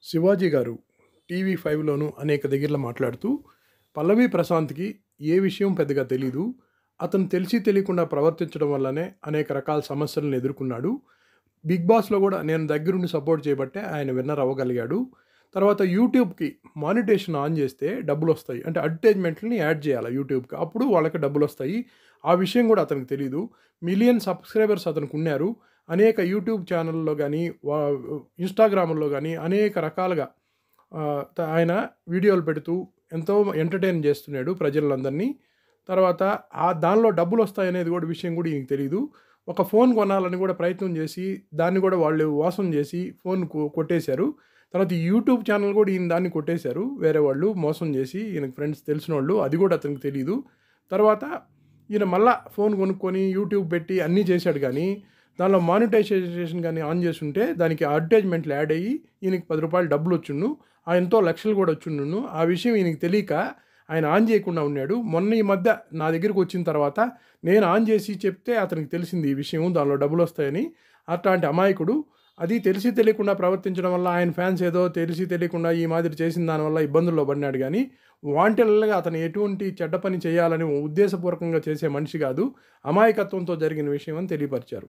శివాజీ గారు టీవీ5లోను అనేక దగ్గరలో మాట్లాడుతూ, పల్లవి ప్రశాంత్‌కి ఏ విషయం పెద్దగా తెలీదు. అతను తెలిసి తెలియకుండా ప్రవర్తించడం వల్లనే అనేక రకాల సమస్యలను ఎదుర్కొన్నాడు. 'బిగ్ బాస్'లో గూడా నేను దగ్గరుండి సపోర్ట్ చేయబట్టే ఆయన విన్నర్ అవ్వగలిగాడు. తర్వాత యూట్యూబ్‌కి మానిటేషన్ ఆన్ చేస్తే డబ్బులొస్తాయి. అంటే అడ్వర్టైజ్‌మెంట్‌లని యాడ్ చేయాలా యూట్యూబ్‌కి. అప్పుడు వాళ్ళకి డబ్బులొస్తాయి. ఆ విషయం గూడా అతనికి తెలీదు. మిలియన్ సబ్‌స్క్రైబర్స్ అతనికున్నారు. అనేక యూట్యూబ్ ఛానెల్‌లో గాని, ఇన్‌స్టాగ్రామ్‌లో గాని అనేక రకాలుగా ఆయన వీడియోలు పెడుతూ ఎంతో ఎంటర్‌టైన్ చేస్తున్నాడు ప్రజలందరినీ. తర్వాత దానిలో డబ్బులొస్తాయనేది గూడా విషయం గూడా ఈయనకి తెలీదు. ఒక ఫోన్ కొనాలని గూడా ప్రయత్నం చేసి, దాన్ని గూడా వాళ్ళు మోసం చేసి ఫోన్ కొట్టేశారు. తర్వాత ఈ యూట్యూబ్ ఛానెల్ గూడా ఈయన దాన్ని కొట్టేశారు. వేరే వాళ్ళు మోసం చేసి ఈయనకి ఫ్రెండ్స్ తెలిసినోళ్ళు. అది గూడా అతనికి తెలీదు. తర్వాత ఈయన మళ్ళా ఫోన్ కొనుక్కొని యూట్యూబ్ పెట్టి అన్నీ చేశాడు గానీ, దానిలో మానిటైజేషన్ గాని ఆన్ చేసుంటే దానికి అడ్వర్టైజ్‌మెంట్లు యాడ్ అయ్యి ఈయనకి రూ. 10 డబ్బులొచ్చుండును. ఆయనతో లక్షలు గూడా వచ్చుండును. ఆ విషయం ఈయనకి తెలీక ఆయన ఆన్ చేయకుండా ఉన్నాడు. మొన్న ఈ మధ్య నా దగ్గరకొచ్చిన తర్వాత నేను ఆన్ చేసి చెప్తే అతనికి తెలిసింది ఈ విషయం. దానిలో డబ్బులొస్తాయని. అట్లాంటి అమాయకుడు. అది తెలిసి తెలియకుండా ప్రవర్తించడం వల్ల ఆయన ఫ్యాన్స్ ఏదో తెలిసి తెలియకుండా ఈ మాదిరి చేసిన దానివల్ల ఇబ్బందుల్లో పడినాడు గానీ, వాంటెడల్‌గా అతను ఎటువంటి చెడ్డ పని చేయాలని ఉద్దేశపూర్వకంగా చేసే మనిషి గాదు. అమాయకత్వంతో జరిగిన విషయం అని తెలియపరిచారు.